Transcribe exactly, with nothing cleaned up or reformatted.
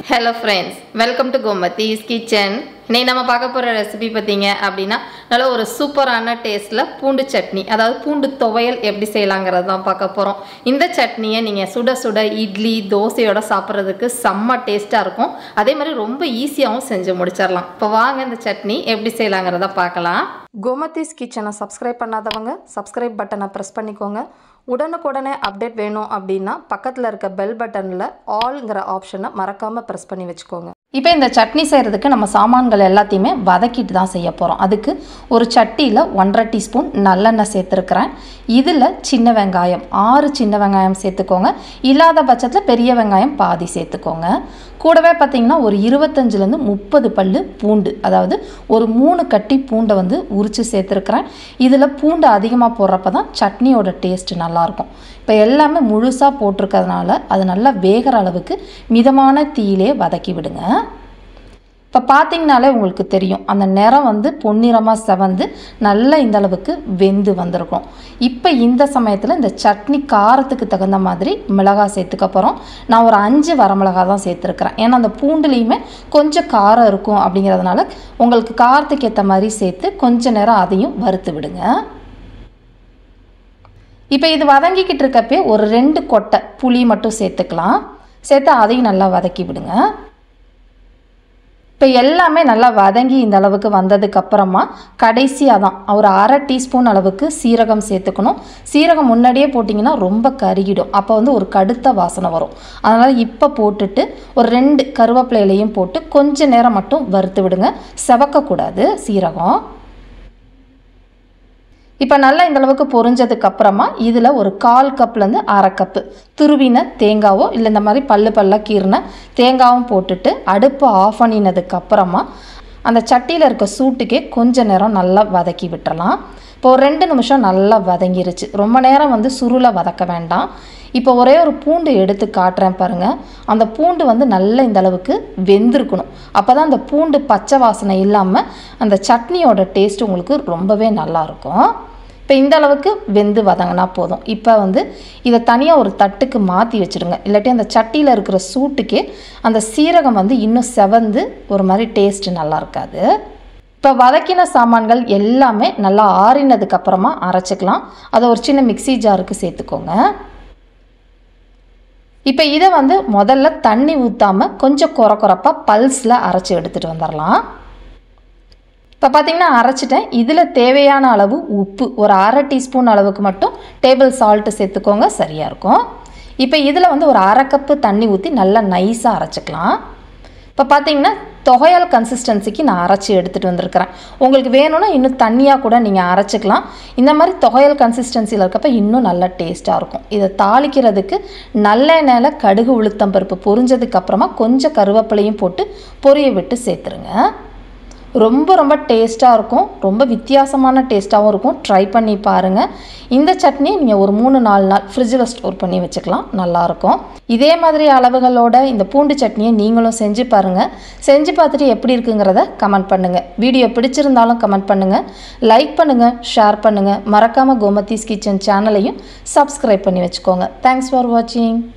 Hello friends, welcome to Gomathi's Kitchen. இன்னைக்கு நம்ம பார்க்க போற ரெசிபி பாத்தீங்க அப்படினா நல்ல ஒரு சூப்பரான டேஸ்ட்ல பூண்டு சட்னி அதாவது பூண்டு துவையல் எப்படி செய்யலாம்ங்கறத தான் பார்க்க போறோம். இந்த சட்னியை நீங்க சுட சுட இட்லி தோசையோட சாப்பிடுறதுக்கு செம்ம டேஸ்டா இருக்கும். அதே மாதிரி ரொம்ப ஈஸியாவும் செஞ்சு முடிச்சிரலாம். இப்போ வாங்க இந்த சட்னி எப்படி செய்யலாம்ங்கறத பார்க்கலாம். Gomathi's Kitchen-ஐ சப்ஸ்கிரைப் பண்ணாதவங்க சப்ஸ்கிரைப் பட்டனை பிரஸ் பண்ணிக்கோங்க. உடனுக்குடனே அப்டேட் வேணும் அப்படினா பக்கத்துல இருக்க பெல் பட்டன்ல ஆல்ங்கற ஆப்ஷனை மறக்காம பிரஸ் பண்ணி வெச்சுக்கோங்க. இப்போ இந்த சட்னி செய்யறதுக்கு நம்ம சாமான்கள் எல்லாத்தையுமே வதக்கிட்டு தான் செய்ய போறோம். அதுக்கு ஒரு சட்டியில ஒன்றரை டீஸ்பூன் நல்லெண்ணெய் சேர்த்துக்கிறேன். இதுல சின்ன வெங்காயம் ஆறு சின்ன வெங்காயம் சேர்த்துக்கோங்க. இல்லாத பட்சத்துல பெரிய வெங்காயம் பாதி சேர்த்துக்கோங்க. கூடவே பார்த்தீங்கன்னா ஒரு இருபத்தஞ்சுல இருந்து முப்பது பல்லு பூண்டு அதாவது ஒரு மூணு கட்டி பூண்டை வந்து உரிச்சு சேர்த்துக்கிறேன். இதுல பூண்டு அதிகமாக போடுறப்ப தான் சட்னியோட டேஸ்ட் நல்லா இருக்கும். இப்போ எல்லாமே முழுசா போட்டிருக்கிறதுனால அது நல்லா வேகிற அளவுக்கு மிதமான தீயிலே வதக்கி விடுங்க. இப்போ பார்த்தீங்கனாலே உங்களுக்கு தெரியும் அந்த நிறம் வந்து பொன்னிறமாக செவந்து நல்லா இந்த அளவுக்கு வெந்து வந்திருக்கும். இப்போ இந்த சமயத்தில் இந்த சட்னி காரத்துக்கு தகுந்த மாதிரி மிளகாய் சேர்த்துக்க போகிறோம். நான் ஒரு அஞ்சு வரமிளகாய் தான் சேர்த்துருக்கிறேன். ஏன்னா அந்த பூண்டுலேயுமே கொஞ்சம் காரம் இருக்கும் அப்படிங்கிறதுனால உங்களுக்கு காரத்துக்கு ஏற்ற மாதிரி சேர்த்து கொஞ்ச நேரம் அதையும் வறுத்து விடுங்க. இப்போ இது வதங்கிக்கிட்டு இருக்கப்பே ஒரு ரெண்டு கொட்டை புளி மட்டும் சேர்த்துக்கலாம். சேர்த்து அதையும் நல்லா வதக்கி விடுங்க. இப்போ எல்லாமே நல்லா வதங்கி இந்த அளவுக்கு வந்ததுக்கு அப்புறமா கடைசியாக தான் ஒரு அரை டீஸ்பூன் அளவுக்கு சீரகம் சேர்த்துக்கணும். சீரகம் முன்னாடியே போட்டிங்கன்னா ரொம்ப கருகிடும். அப்போ வந்து ஒரு கடுத்த வாசனை வரும். அதனால் இப்போ போட்டுட்டு ஒரு ரெண்டு கருவேப்பிலையிலையும் போட்டு கொஞ்ச நேரம் மட்டும் வறுத்து விடுங்க. செவக்கக்கூடாது சீரகம். இப்போ நல்லா இந்த அளவுக்கு பொரிஞ்சதுக்கு அப்புறமா இதில் ஒரு கால் கப்லேருந்து அரை கப்பு துருவின தேங்காவோ இல்லை இந்த மாதிரி பல்லு பல்ல கீறின தேங்காவும் போட்டுட்டு அடுப்பு ஆஃப் பண்ணினதுக்கு அப்புறமா அந்த சட்டியில் இருக்க சூட்டுக்கே கொஞ்ச நேரம் நல்லா வதக்கி விட்டுறலாம். இப்போ ஒரு ரெண்டு நிமிஷம் நல்லா வதங்கிருச்சு. ரொம்ப நேரம் வந்து சுருளை வதக்க வேண்டாம். இப்போ ஒரே ஒரு பூண்டு எடுத்து காட்டுறேன் பாருங்கள். அந்த பூண்டு வந்து நல்லா இந்த அளவுக்கு வெந்திருக்கணும். அப்போ தான் அந்த பூண்டு பச்சை வாசனை இல்லாமல் அந்த சட்னியோட டேஸ்ட் உங்களுக்கு ரொம்பவே நல்லாயிருக்கும். இப்போ இந்த அளவுக்கு வெந்து வதங்கினா போதும். இப்போ வந்து இதை தனியாக ஒரு தட்டுக்கு மாற்றி வச்சுடுங்க. இல்லாட்டி அந்த சட்டியில் இருக்கிற சூட்டுக்கே அந்த சீரகம் வந்து இன்னும் செவந்து ஒரு மாதிரி டேஸ்ட்டு நல்லா இருக்காது. இப்போ வதக்கின சாமான்கள் எல்லாமே நல்லா ஆறினதுக்கு அப்புறமா அரைச்சிக்கலாம். அதை ஒரு சின்ன மிக்சி ஜாருக்கு சேர்த்துக்கோங்க. இப்போ இதை வந்து முதல்ல தண்ணி ஊற்றாமல் கொஞ்சம் குறை குறைப்பாக பல்ஸில் அரைச்சி எடுத்துகிட்டு வந்துடலாம். இப்போ பார்த்தீங்கன்னா அரைச்சிட்டேன். இதில் தேவையான அளவு உப்பு ஒரு அரை டீஸ்பூன் அளவுக்கு மட்டும் டேபிள் சால்ட்டு சேர்த்துக்கோங்க, சரியாக இருக்கும். இப்போ இதில் வந்து ஒரு அரை கப்பு தண்ணி ஊற்றி நல்லா நைஸாக அரைச்சிக்கலாம். இப்போ பார்த்தீங்கன்னா தொகையால் கன்சிஸ்டன்சிக்கு நான் அரைச்சி எடுத்துகிட்டு வந்திருக்கிறேன். உங்களுக்கு வேணும்னா இன்னும் தண்ணியாக கூட நீங்கள் அரைச்சிக்கலாம். இந்த மாதிரி தொகையால் கன்சிஸ்டன்சியில் இருக்கப்போ இன்னும் நல்லா டேஸ்ட்டாக இருக்கும். இதை தாளிக்கிறதுக்கு நல்லெண்ணெயில் கடுகு உளுத்தம் பருப்பு பொரிஞ்சதுக்கப்புறமா கொஞ்சம் கருவேப்பிலையும் போட்டு பொரிய விட்டு சேர்த்துருங்க. ரொம்ப ரொம்ப டேஸ்ட்டாக இருக்கும். ரொம்ப வித்தியாசமான டேஸ்ட்டாகவும் இருக்கும். ட்ரை பண்ணி பாருங்கள். இந்த சட்னி நீங்கள் ஒரு மூணு நாலு நாள் ஃப்ரிட்ஜில் ஸ்டோர் பண்ணி வச்சுக்கலாம், நல்லாயிருக்கும். இதே மாதிரி அளவுகளோட இந்த பூண்டு சட்னியை நீங்களும் செஞ்சு பாருங்கள். செஞ்சு பார்த்துட்டு எப்படி இருக்குங்கிறத கமெண்ட் பண்ணுங்கள். வீடியோ பிடிச்சிருந்தாலும் கமெண்ட் பண்ணுங்கள். லைக் பண்ணுங்கள், ஷேர் பண்ணுங்கள். மறக்காமல் கோமதிஸ் கிச்சன் சேனலையும் சப்ஸ்கிரைப் பண்ணி வச்சுக்கோங்க. தேங்க்ஸ் ஃபார் வாட்சிங்.